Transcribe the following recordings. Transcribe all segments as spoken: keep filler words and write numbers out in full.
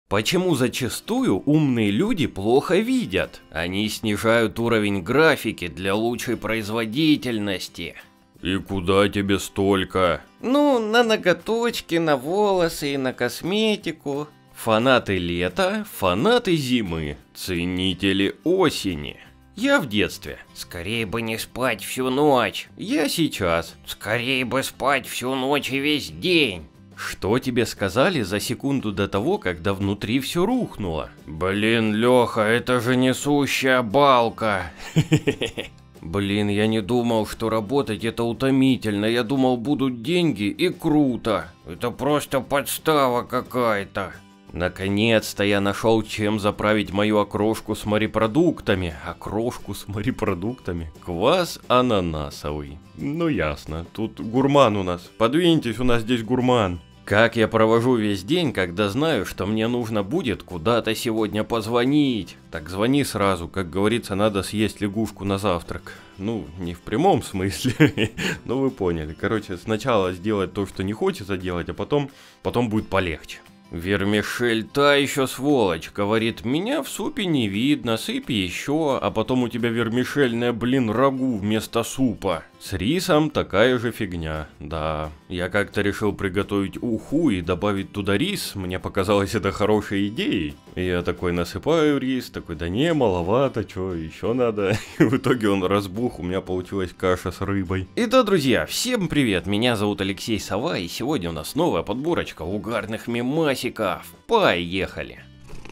Почему зачастую умные люди плохо видят? Они снижают уровень графики для лучшей производительности. И куда тебе столько? Ну, на ноготочки, на волосы и на косметику. Фанаты лета, фанаты зимы, ценители осени. Я в детстве. Скорее бы не спать всю ночь. Я сейчас. Скорее бы спать всю ночь и весь день. Что тебе сказали за секунду до того, когда внутри все рухнуло? Блин, Леха, это же несущая балка. Блин, я не думал, что работать это утомительно. Я думал, будут деньги и круто. Это просто подстава какая-то. Наконец-то я нашел, чем заправить мою окрошку с морепродуктами. Окрошку с морепродуктами? Квас ананасовый. Ну ясно, тут гурман у нас. Подвиньтесь, у нас здесь гурман. Как я провожу весь день, когда знаю, что мне нужно будет куда-то сегодня позвонить? Так звони сразу, как говорится, надо съесть лягушку на завтрак. Ну, не в прямом смысле, но вы поняли. Короче, сначала сделать то, что не хочется делать, а потом, потом будет полегче. Вермишель та еще сволочь, говорит, меня в супе не видно, сыпь еще, а потом у тебя вермишельное, блин, рагу вместо супа. С рисом такая же фигня, да. Я как-то решил приготовить уху и добавить туда рис, мне показалось это хорошей идеей. И я такой насыпаю рис, такой, да не, маловато, что еще надо. И в итоге он разбух, у меня получилась каша с рыбой. Итак, друзья, всем привет, меня зовут Алексей Сова, и сегодня у нас новая подборочка угарных мемасиков. Поехали!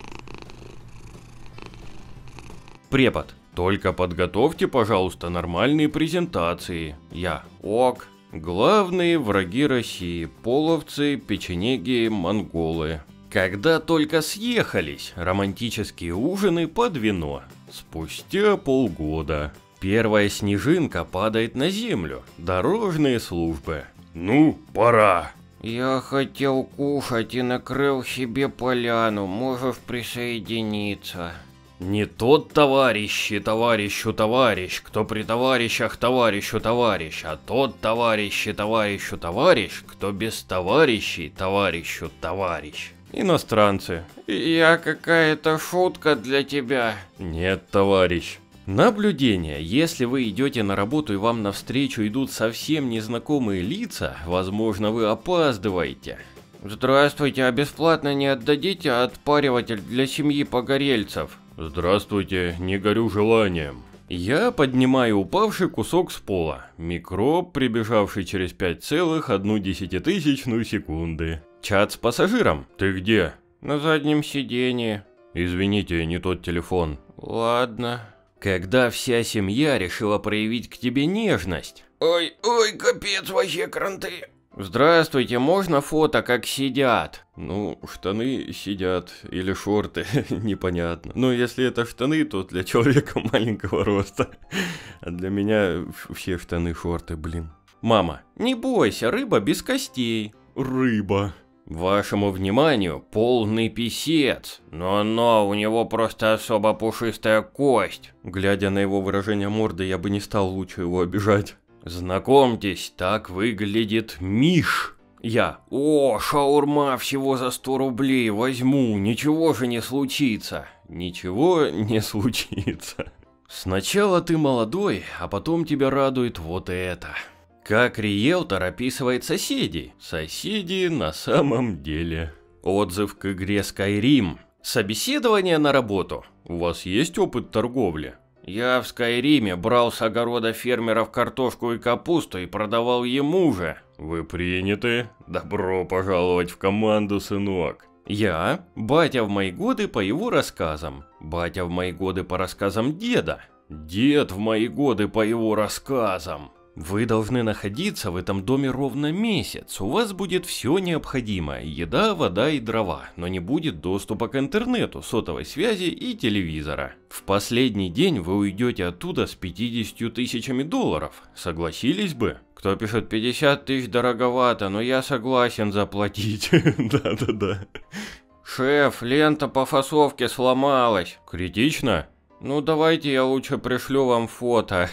Препод. Только подготовьте, пожалуйста, нормальные презентации. Я. Ок. Главные враги России. Половцы, печенеги, монголы. Когда только съехались. Романтические ужины под вино. Спустя полгода. Первая снежинка падает на землю. Дорожные службы. Ну, пора. Я хотел кушать и накрыл себе поляну. Можешь присоединиться. Не тот товарищи товарищу товарищ, кто при товарищах товарищу товарищ, а тот товарищи товарищу товарищ, кто без товарищей товарищу товарищ. Иностранцы. Я какая-то шутка для тебя. Нет, товарищ. Наблюдение. Если вы идете на работу и вам навстречу идут совсем незнакомые лица, возможно, вы опаздываете. Здравствуйте, а бесплатно не отдадите отпариватель для семьи погорельцев? Здравствуйте, не горю желанием. Я поднимаю упавший кусок с пола. Микроб, прибежавший через пять целых одну десятитысячную секунды. Чат с пассажиром. Ты где? На заднем сиденье. Извините, не тот телефон. Ладно. Когда вся семья решила проявить к тебе нежность. Ой, ой, капец, вообще кранты. Здравствуйте, можно фото, как сидят? Ну, штаны сидят, или шорты, непонятно. Но если это штаны, то для человека маленького роста. А для меня все штаны шорты, блин. Мама, не бойся, рыба без костей. Рыба. Вашему вниманию, полный писец. Но-но, у него просто особо пушистая кость. Глядя на его выражение морды, я бы не стал лучше его обижать. Знакомьтесь, так выглядит Миш. Я. О, шаурма всего за сто рублей возьму, ничего же не случится. Ничего не случится. Сначала ты молодой, а потом тебя радует вот это. Как риэлтор описывает соседей. Соседи на самом деле. Отзыв к игре Skyrim. Собеседование на работу. У вас есть опыт торговли? Я в Скайриме брал с огорода фермеров картошку и капусту и продавал ему же. Вы приняты. Добро пожаловать в команду, сынок. Я, батя в мои годы по его рассказам. Батя в мои годы по рассказам деда. Дед в мои годы по его рассказам. Вы должны находиться в этом доме ровно месяц, у вас будет все необходимое, еда, вода и дрова, но не будет доступа к интернету, сотовой связи и телевизора. В последний день вы уйдете оттуда с пятьюдесятью тысячами долларов, согласились бы? Кто пишет пятьдесят тысяч дороговато, но я согласен заплатить. Да-да-да. Шеф, лента по фасовке сломалась. Критично? Ну давайте я лучше пришлю вам фото.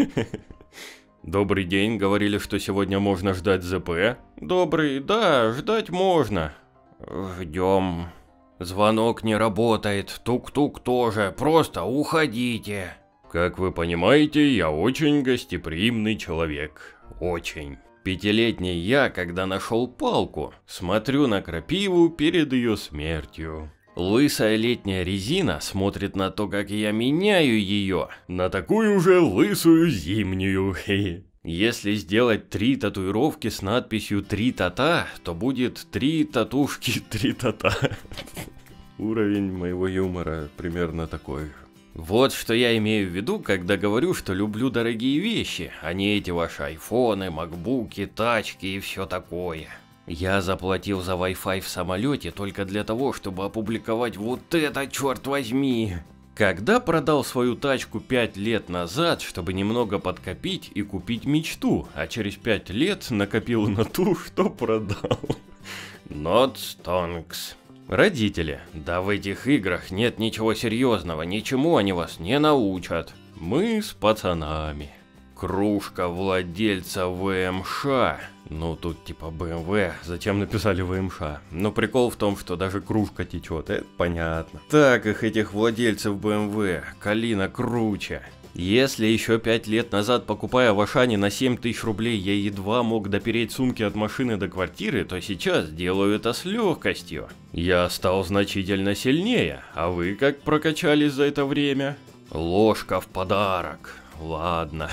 Добрый день, говорили, что сегодня можно ждать ЗП. Добрый, да, ждать можно. Ждем. Звонок не работает, тук-тук тоже, просто уходите. Как вы понимаете, я очень гостеприимный человек. Очень. Пятилетний я, когда нашел палку, смотрю на крапиву перед ее смертью. Лысая летняя резина смотрит на то, как я меняю ее, на такую же лысую зимнюю. Если сделать три татуировки с надписью «Три тата», то будет три татушки «Три тата». Уровень моего юмора примерно такой же. Вот что я имею в виду, когда говорю, что люблю дорогие вещи, а не эти ваши айфоны, макбуки, тачки и все такое. Я заплатил за Wi-Fi в самолете только для того, чтобы опубликовать вот это, черт возьми. Когда продал свою тачку пять лет назад, чтобы немного подкопить и купить мечту, а через пять лет накопил на ту, что продал. Not stonks. Родители, да в этих играх нет ничего серьезного, ничему они вас не научат. Мы с пацанами. Кружка владельца ВМШ. Ну тут типа БМВ, зачем написали ВМШ? Но прикол в том, что даже кружка течет, это понятно. Так их этих владельцев БМВ, Калина круче. Если еще пять лет назад, покупая в Ашане на семь тысяч рублей, я едва мог допереть сумки от машины до квартиры, то сейчас делаю это с легкостью. Я стал значительно сильнее, а вы как прокачались за это время? Ложка в подарок. Ладно.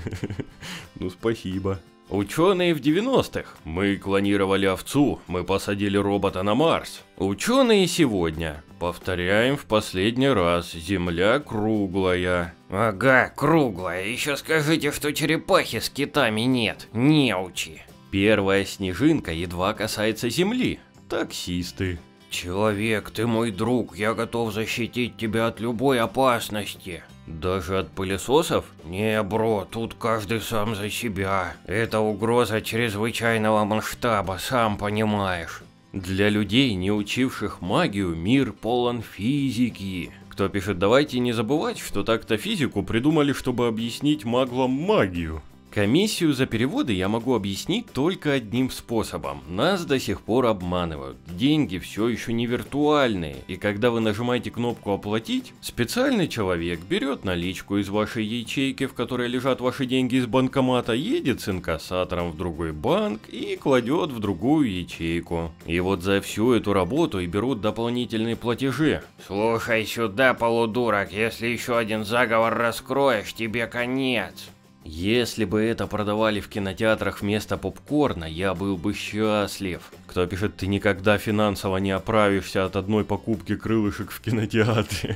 Ну спасибо. Ученые в девяностых. Мы клонировали овцу, мы посадили робота на Марс. Ученые сегодня. Повторяем в последний раз, Земля круглая. Ага, круглая. Еще скажите, что черепахи с китами нет. Неучи. Первая снежинка едва касается Земли. Таксисты. Человек, ты мой друг, я готов защитить тебя от любой опасности. Даже от пылесосов? Не, бро, тут каждый сам за себя. Это угроза чрезвычайного масштаба, сам понимаешь. Для людей, не учивших магию, мир полон физики. Кто пишет, давайте не забывать, что так-то физику придумали, чтобы объяснить маглам магию. Комиссию за переводы я могу объяснить только одним способом. Нас до сих пор обманывают. Деньги все еще не виртуальные, и когда вы нажимаете кнопку «Оплатить», специальный человек берет наличку из вашей ячейки, в которой лежат ваши деньги из банкомата, едет с инкассатором в другой банк и кладет в другую ячейку. И вот за всю эту работу и берут дополнительные платежи. Слушай сюда, полудурок, если еще один заговор раскроешь, тебе конец. Если бы это продавали в кинотеатрах вместо попкорна, я был бы счастлив. Кто пишет, ты никогда финансово не оправишься от одной покупки крылышек в кинотеатре.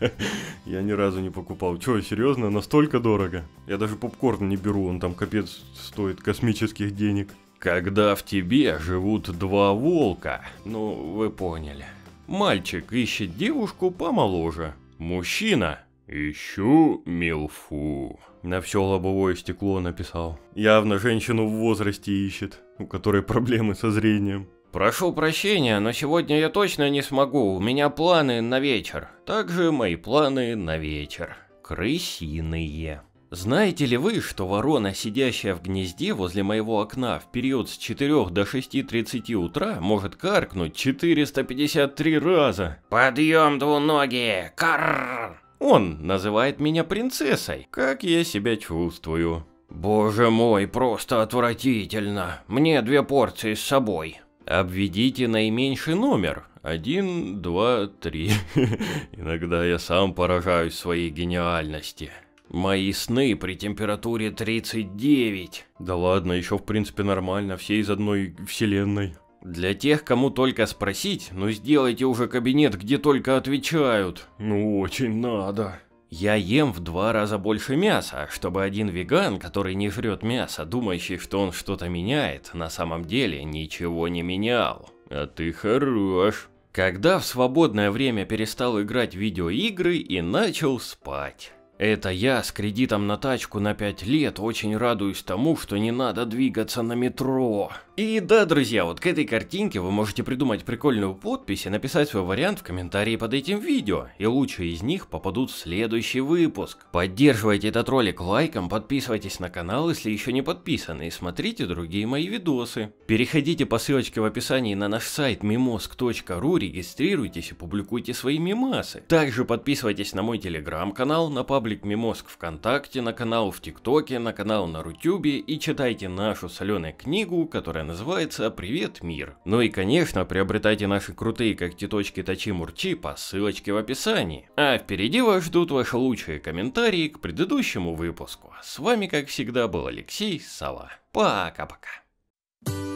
Я ни разу не покупал. Че, серьезно? Настолько дорого? Я даже попкорн не беру, он там капец стоит космических денег. Когда в тебе живут два волка, ну вы поняли. Мальчик ищет девушку помоложе. Мужчина. Ищу милфу. На все лобовое стекло написал. Явно женщину в возрасте ищет, у которой проблемы со зрением. Прошу прощения, но сегодня я точно не смогу, у меня планы на вечер. Также мои планы на вечер. Крысиные. Знаете ли вы, что ворона, сидящая в гнезде возле моего окна в период с четырёх до шести тридцати утра, может каркнуть четыреста пятьдесят три раза? Подъем, двуногие! Карр! Он называет меня принцессой. Как я себя чувствую? Боже мой, просто отвратительно. Мне две порции с собой. Обведите наименьший номер. Один, два, три. Иногда я сам поражаюсь своей гениальности. Мои сны при температуре тридцать девять. Да ладно, еще в принципе нормально, все из одной вселенной. Для тех, кому только спросить, ну сделайте уже кабинет, где только отвечают. Ну очень надо. Я ем в два раза больше мяса, чтобы один веган, который не жрет мясо, думающий, что он что-то меняет, на самом деле ничего не менял. А ты хорош. Когда в свободное время перестал играть в видеоигры и начал спать. Это я с кредитом на тачку на пять лет очень радуюсь тому, что не надо двигаться на метро. И да, друзья, вот к этой картинке вы можете придумать прикольную подпись и написать свой вариант в комментарии под этим видео, и лучшие из них попадут в следующий выпуск. Поддерживайте этот ролик лайком, подписывайтесь на канал, если еще не подписаны, и смотрите другие мои видосы. Переходите по ссылочке в описании на наш сайт мимозг точка ру, регистрируйтесь и публикуйте свои мемасы. Также подписывайтесь на мой телеграм-канал, на паблик Мимозг ВКонтакте, на канал в ТикТоке, на канал на Рутюбе и читайте нашу соленую книгу, которая называется «Привет, мир». Ну и конечно, приобретайте наши крутые когтеточки Точи Мурчи по ссылочке в описании. А впереди вас ждут ваши лучшие комментарии к предыдущему выпуску. С вами, как всегда, был Алексей Сова. Пока-пока.